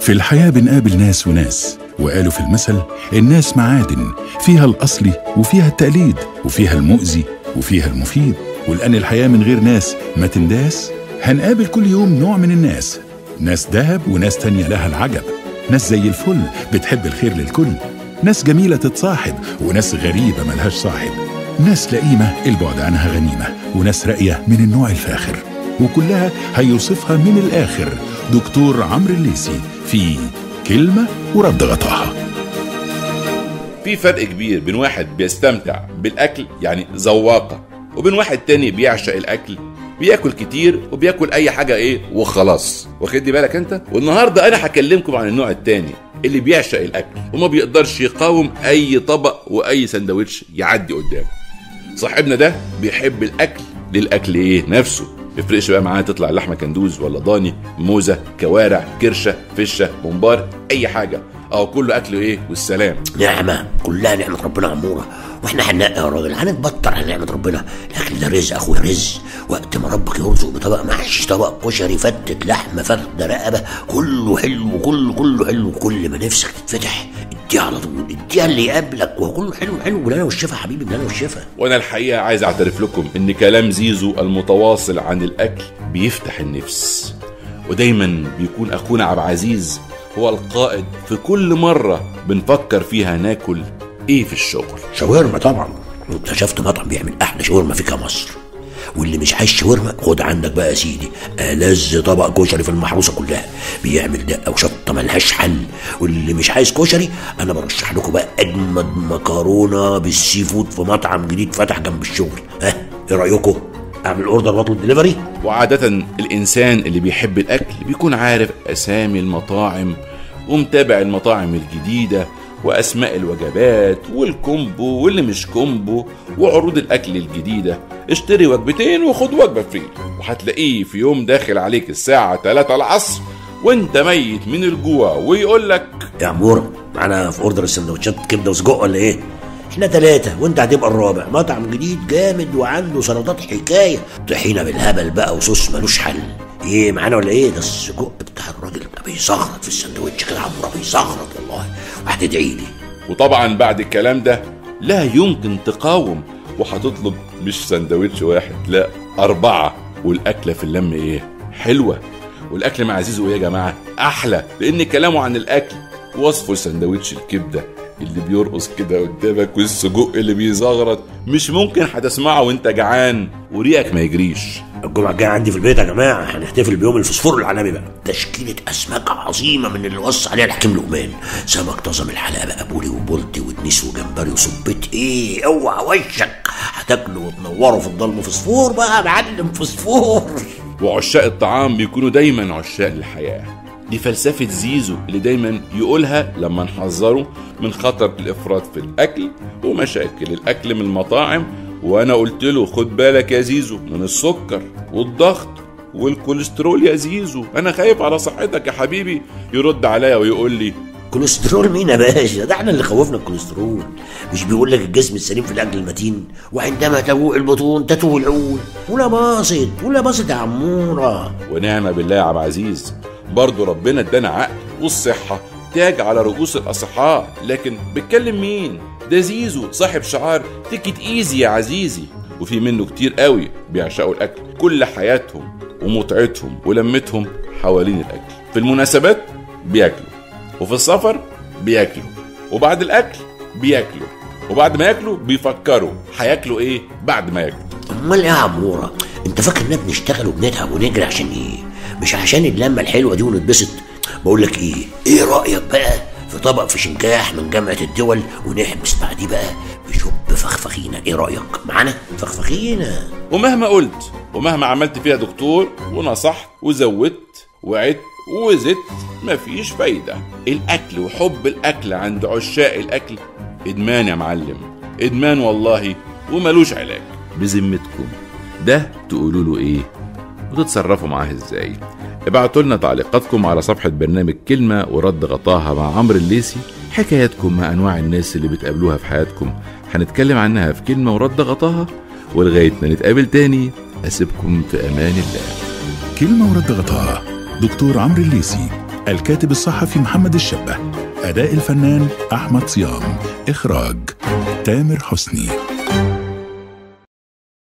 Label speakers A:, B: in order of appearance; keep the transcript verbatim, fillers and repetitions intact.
A: في الحياة بنقابل ناس وناس، وقالوا في المثل الناس معادن، فيها الأصلي وفيها التقليد وفيها المؤذي وفيها المفيد. ولأن الحياة من غير ناس ما تنداس، هنقابل كل يوم نوع من الناس، ناس دهب وناس تانية لها العجب، ناس زي الفل بتحب الخير للكل، ناس جميلة تتصاحب وناس غريبة ملهاش صاحب، ناس لئيمة البعد عنها غنيمة، وناس راقية من النوع الفاخر، وكلها هيوصفها من الآخر دكتور عمرو الليثي في كلمة ورد غطاها.
B: في فرق كبير بين واحد بيستمتع بالأكل يعني ذواقة، وبين واحد تاني بيعشق الأكل، بياكل كتير وبياكل أي حاجة إيه وخلاص. واخد بالك أنت؟ والنهاردة أنا هكلمكم عن النوع التاني اللي بيعشق الأكل وما بيقدرش يقاوم أي طبق وأي سندوتش يعدي قدامه. صاحبنا ده بيحب الأكل للأكل إيه نفسه، بيفرقش بقى معاه تطلع اللحمة كندوز ولا ضاني، موزة، كوارع، كرشة، فشة، ممبار، أي حاجة، أو كله أكل إيه والسلام.
C: نعمة كلها نعمة ربنا عمورة، واحنا هننقي يا راجل، هنتبطر على نعمة ربنا. الاكل ده رزق اخويا، رزق. وقت ما ربك يرزق بطبق محشي، طبق كشري، فتة لحمة، فخدة، رقبة، كله حلو، كله كله حلو. كل ما نفسك تتفتح اديها على طول، اديها اللي يقابلك، وكله حلو حلو. بالهنا والشفا حبيبي، بالهنا والشفا.
B: وانا الحقيقة عايز اعترف لكم ان كلام زيزو المتواصل عن الاكل بيفتح النفس، ودايما بيكون اخونا عبد العزيز هو القائد في كل مرة بنفكر فيها ناكل ايه في الشغل.
C: شاورما طبعا، اكتشفت مطعم بيعمل احلى شاورما في مصر. واللي مش عايز شاورما خد عندك بقى يا سيدي ألذ طبق كشري في المحروسه كلها، بيعمل دقه وشطه ملهاش حل. واللي مش عايز كشري انا برشح لكم بقى اجمد مكرونه بالسي فود في مطعم جديد فتح جنب الشغل. ها ايه رايكم؟ اعمل اوردر واطلب دليفري.
B: وعاده الانسان اللي بيحب الاكل بيكون عارف اسامي المطاعم ومتابع المطاعم الجديده واسماء الوجبات والكومبو واللي مش كومبو وعروض الاكل الجديده. اشتري وجبتين وخد وجبه فري، وهتلاقيه في يوم داخل عليك الساعه ثلاثة العصر وانت ميت من الجوع ويقول لك
C: يا عموره معانا في اوردر السندوتشات كبده وسجق ولا ايه؟ احنا ثلاثة وانت هتبقى الرابع. مطعم جديد جامد وعنده سلطات حكايه، طحينه بالهبل بقى وصوص ملوش حل. ايه معانا ولا ايه؟ ده السجق بتاع الراجل ده بيزغرط في السندوتش كده، عموره بيزغرط والله، وهتدعي لي.
B: وطبعا بعد الكلام ده لا يمكن تقاوم، وهتطلب مش سندوتش واحد، لا أربعة. والأكلة في اللم إيه؟ حلوة. والأكل مع زيزو إيه يا جماعة؟ أحلى، لأن كلامه عن الأكل وصفه سندوتش الكبدة اللي بيرقص كده قدامك والسجق اللي بيزغرط مش ممكن هتسمعه وانت جعان وريقك ما يجريش.
C: الجمعة الجاية عندي في البيت يا جماعة، هنحتفل بيوم الفوسفور العالمي بقى. تشكيلة أسماك عظيمة من اللي وصى عليها الحكيم لقمان. سمك طازة من الحلقة بقى، بولي وبولتي ودنيس وجمبري وصبيت. ايه اوعى وشك، هتاكلوا وتنوروا في الضلمة. فوسفور بقى معلم، فوسفور.
B: وعشاق الطعام بيكونوا دايما عشاق للحياة. دي فلسفة زيزو اللي دايما يقولها لما نحذره من خطر الإفراط في الأكل ومشاكل الأكل من المطاعم. وأنا قلت له خد بالك يا زيزو من السكر والضغط والكوليسترول يا زيزو، أنا خايف على صحتك يا حبيبي. يرد عليا ويقول لي
C: كوليسترول مين يا باشا؟ ده احنا اللي خوفنا الكوليسترول. مش بيقول لك الجسم السليم في الأكل المتين، وعندما تجوع البطون تتوه العقول. ولا باصت ولا باصت يا عمورة.
B: ونعم بالله يا عبد العزيز، برضو ربنا ادانا عقل والصحة تاج على رؤوس الأصحاء، لكن بتكلم مين؟ ده زيزو صاحب شعار تيكت ايزي يا عزيزي. وفي منه كتير قوي بيعشقوا الأكل، كل حياتهم ومتعتهم ولمتهم حوالين الأكل. في المناسبات بياكلوا، وفي السفر بياكلوا، وبعد الأكل بياكلوا، وبعد ما ياكلوا بيفكروا هياكلوا ايه بعد ما ياكلوا.
C: امال ايه يا عمورة؟ انت فاكر اننا بنشتغل وبنتعب ونجري عشان ايه؟ مش عشان اللمة الحلوة دي ونتبسط؟ بقول لك ايه، ايه رأيك بقى في طبق فشنكاح من جامعة الدول ونحبس بعديه بقى بشوب فخفخينة؟ ايه رأيك معانا فخفخينة؟
B: ومهما قلت ومهما عملت فيها دكتور ونصحت وزودت وعدت وزدت مفيش فايدة. الأكل وحب الأكل عند عشاق الأكل إدمان يا معلم، إدمان والله، وملوش علاج. بذمتكم ده تقولوا له إيه وتتصرفوا معاه إزاي؟ ابعتوا لنا تعليقاتكم على صفحة برنامج كلمة ورد غطاها مع عمرو الليثي. حكاياتكم مع أنواع الناس اللي بتقابلوها في حياتكم هنتكلم عنها في كلمة ورد غطاها. ولغاية ما نتقابل تاني أسيبكم في أمان الله.
A: كلمة ورد غطاها دكتور عمرو الليثي، الكاتب الصحفي محمد الشبه، أداء الفنان أحمد صيام، إخراج تامر حسني.